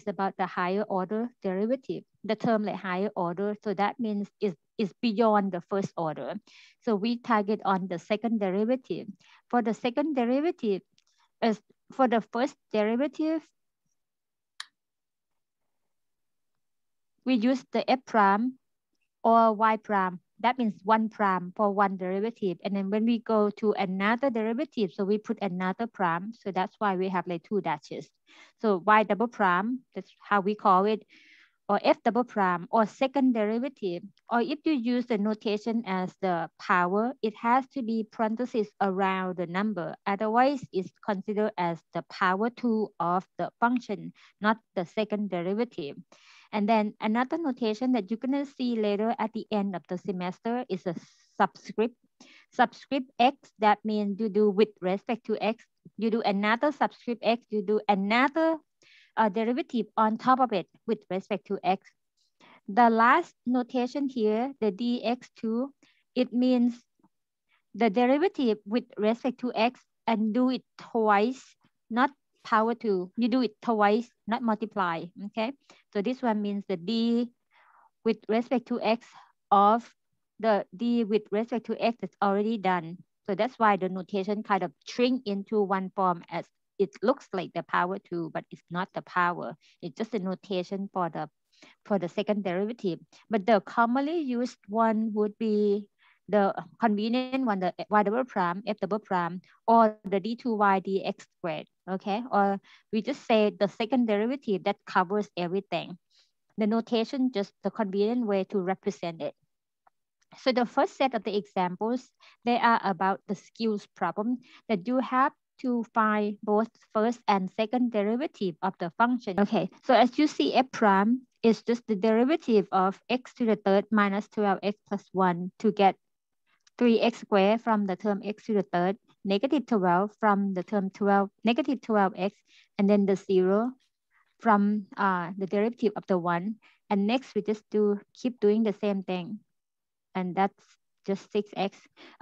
about the higher order derivative. The term like higher order, so that means is beyond the first order. So we target on the second derivative. For the second derivative, as for the first derivative, we use the f prime or y prime. That means 1 prime for one derivative. And then when we go to another derivative, so we put another prime. So that's why we have like 2 dashes. So y double prime, that's how we call it, or f double prime, or second derivative. Or if you use the notation as the power, it has to be parentheses around the number. Otherwise, it's considered as the power 2 of the function, not the second derivative. And then another notation that you're going to see later at the end of the semester is a subscript. Subscript x, that means you do with respect to x. You do another subscript x, you do another derivative on top of it with respect to x. The last notation here, the dx2, it means the derivative with respect to x and do it twice, not power 2. You do it twice, not multiply, okay? So this one means the d with respect to x of the d with respect to x is already done. So that's why the notation kind of shrink into one form, as it looks like the power 2, but it's not the power. It's just a notation for the second derivative. But the commonly used one would be the convenient one, the y double prime, f double prime, or the d2y dx squared, okay? Or we just say the second derivative that covers everything. The notation, just the convenient way to represent it. So the first set of the examples, they are about the skills problem that you have to find both first and second derivative of the function. Okay, so as you see, f prime is just the derivative of x to the third minus 12x plus 1 to get 3x squared from the term x to the third, negative 12 from the term 12, negative 12x, and then the 0 from the derivative of the 1. And next we just keep doing the same thing. And that's just 6x.